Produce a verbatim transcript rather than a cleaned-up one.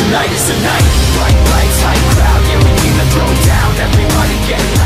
Tonight is the night. Bright lights, high crowd, yeah, we came to throw down. Everybody get